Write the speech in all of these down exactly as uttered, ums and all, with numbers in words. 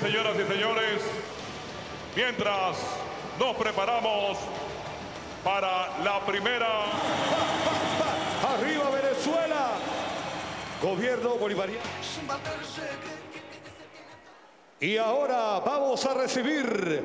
señoras y señores, mientras nos preparamos para la primera... ¡Arriba Venezuela! Gobierno bolivariano. Y ahora vamos a recibir...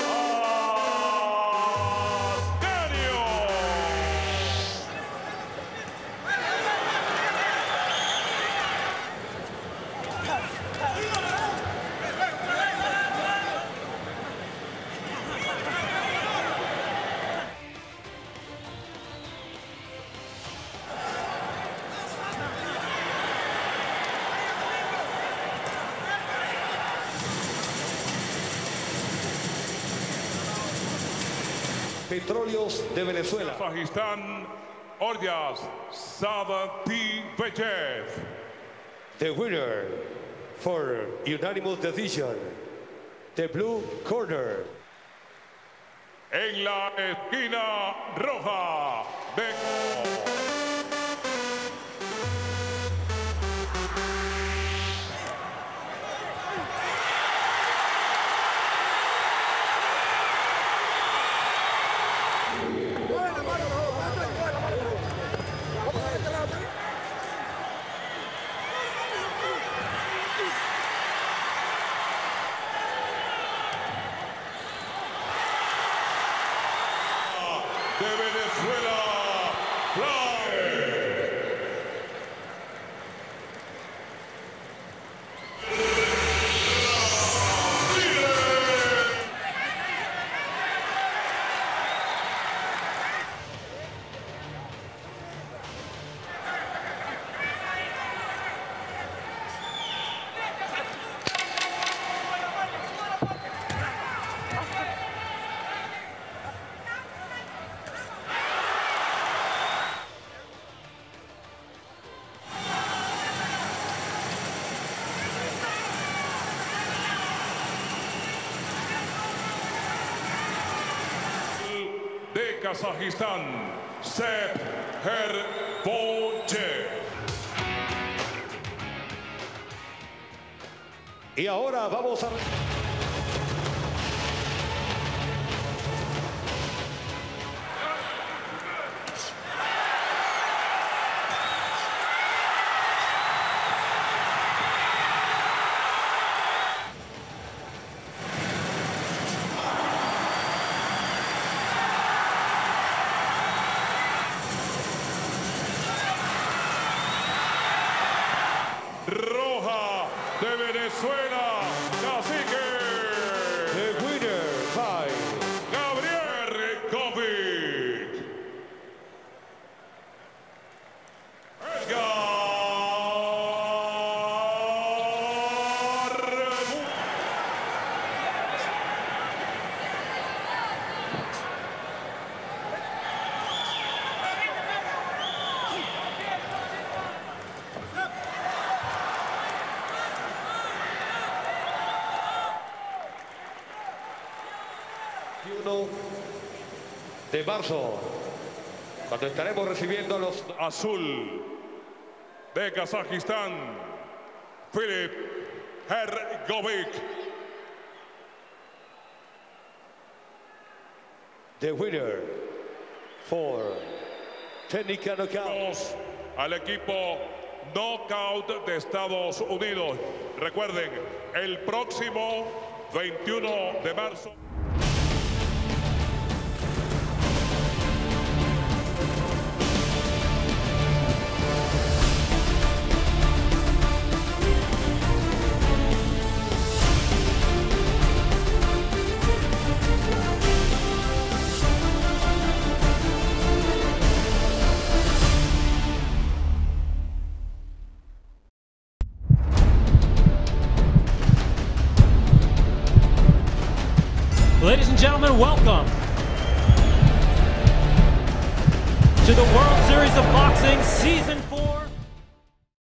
Petróleos de Venezuela. Kazakshtan, Arlans Kazakshtan. The winner for unanimous decision, the blue corner. En la esquina roja de... de Venezuela, de Kazajistán, Sep Herboche. Y ahora vamos a... Roja de Venezuela, Caciques. The winner by Caciques. de marzo, cuando estaremos recibiendo a los... Azul de Kazajistán, Filip Hergovic. The winner for técnica knockout. Al equipo knockout de Estados Unidos. Recuerden, el próximo veintiuno de marzo. Ladies and gentlemen, welcome to the World Series of Boxing Season